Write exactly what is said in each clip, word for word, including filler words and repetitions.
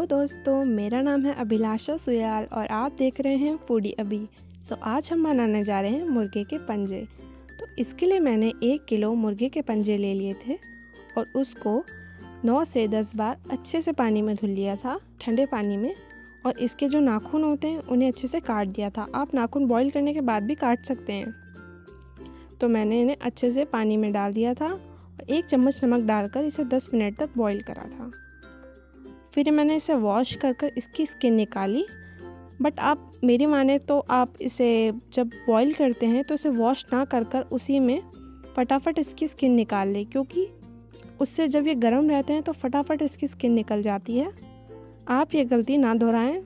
Hello दोस्तों, मेरा नाम है अभिलाषा सुयाल और आप देख रहे हैं फूडी अभी। सो आज हम बनाने जा रहे हैं मुर्गे के पंजे। तो इसके लिए मैंने एक किलो मुर्गे के पंजे ले लिए थे और उसको नौ से दस बार अच्छे से पानी में धुल लिया था, ठंडे पानी में। और इसके जो नाखून होते हैं उन्हें अच्छे से काट दिया था। आप नाखून बॉईल करने के बाद भी काट सकते हैं। तो मैंने इन्हें अच्छे से पानी में डाल दिया था और एक चम्मच नमक डालकर इसे दस मिनट तक बॉईल करा था। फिर मैंने इसे वॉश कर कर इसकी स्किन निकाली। बट आप मेरी माने तो आप इसे जब बॉईल करते हैं तो इसे वॉश ना कर कर उसी में फटाफट इसकी स्किन निकाल लें, क्योंकि उससे जब ये गर्म रहते हैं तो फटाफट इसकी स्किन निकल जाती है। आप ये गलती ना दोहराएं।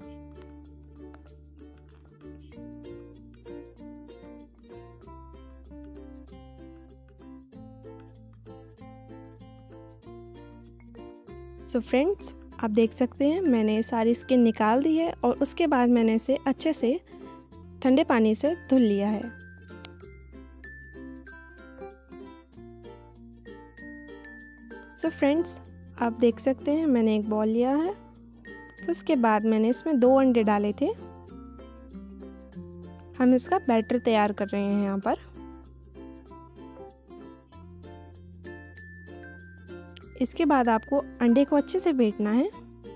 सो so फ्रेंड्स, आप देख सकते हैं मैंने सारी स्किन निकाल दी है और उसके बाद मैंने इसे अच्छे से ठंडे पानी से धुल लिया है। सो so फ्रेंड्स, आप देख सकते हैं मैंने एक बॉल लिया है। तो उसके बाद मैंने इसमें दो अंडे डाले थे। हम इसका बैटर तैयार कर रहे हैं यहाँ पर। इसके बाद आपको अंडे को अच्छे से फेंटना है।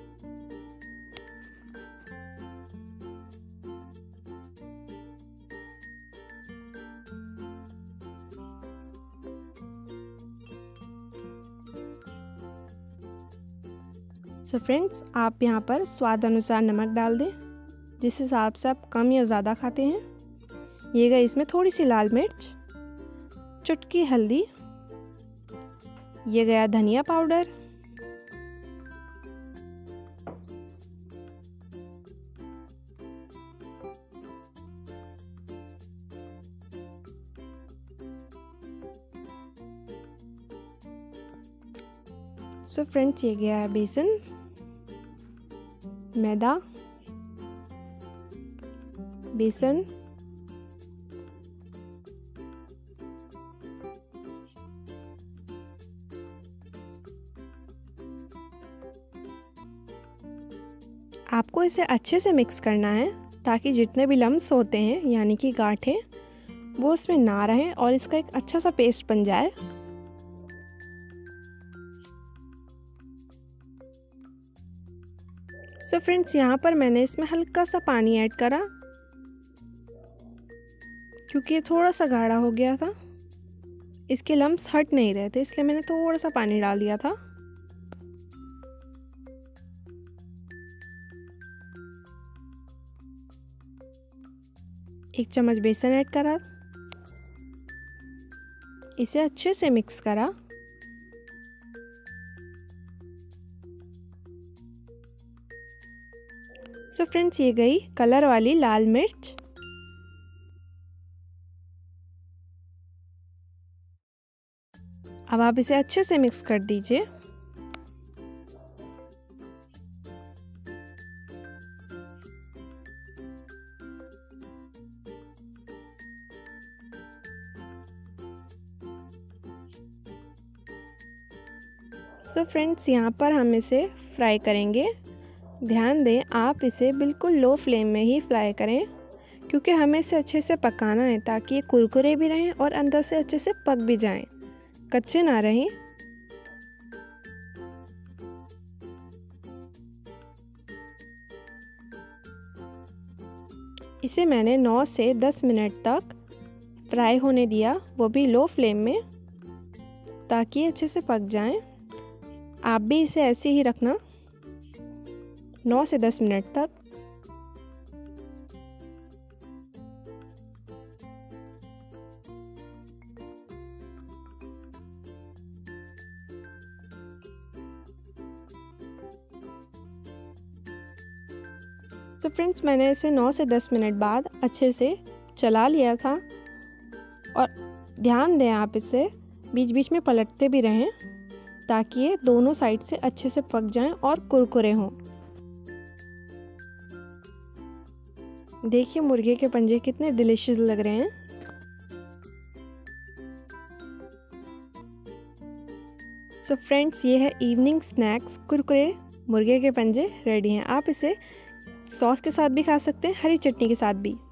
सो फ्रेंड्स, आप यहाँ पर स्वाद अनुसार नमक डाल दें, जिस हिसाब से आप कम या ज़्यादा खाते हैं। ये गई इसमें थोड़ी सी लाल मिर्च, चुटकी हल्दी, ये गया धनिया पाउडर, सो फ्रेंड्स ये गया है बेसन, मैदा, बेसन, आपको इसे अच्छे से मिक्स करना है ताकि जितने भी लम्स होते हैं यानी कि गांठें, वो उसमें ना रहें और इसका एक अच्छा सा पेस्ट बन जाए। सो फ्रेंड्स, यहाँ पर मैंने इसमें हल्का सा पानी ऐड करा, क्योंकि ये थोड़ा सा गाढ़ा हो गया था। इसके लम्स हट नहीं रहे थे, इसलिए मैंने थोड़ा सा पानी डाल दिया था। एक चम्मच बेसन ऐड करा, इसे अच्छे से मिक्स करा। सो फ्रेंड्स, ये गई कलर वाली लाल मिर्च। अब आप इसे अच्छे से मिक्स कर दीजिए। सो so फ्रेंड्स, यहाँ पर हम इसे फ्राई करेंगे। ध्यान दें, आप इसे बिल्कुल लो फ्लेम में ही फ्राई करें, क्योंकि हमें इसे अच्छे से पकाना है ताकि ये कुरकुरे भी रहें और अंदर से अच्छे से पक भी जाएं, कच्चे ना रहें। इसे मैंने नौ से दस मिनट तक फ्राई होने दिया, वो भी लो फ्लेम में, ताकि ये अच्छे से पक जाएं। आप भी इसे ऐसे ही रखना नौ से दस मिनट तक। तो फ्रेंड्स, मैंने इसे नौ से दस मिनट बाद अच्छे से चला लिया था। और ध्यान दें, आप इसे बीच बीच में पलटते भी रहें ताकि ये दोनों साइड से अच्छे से पक जाएं और कुरकुरे हों। देखिए मुर्गे के पंजे कितने डिलीशियस लग रहे हैं। सो फ्रेंड्स, ये है इवनिंग स्नैक्स कुरकुरे मुर्गे के पंजे रेडी हैं। आप इसे सॉस के साथ भी खा सकते हैं, हरी चटनी के साथ भी।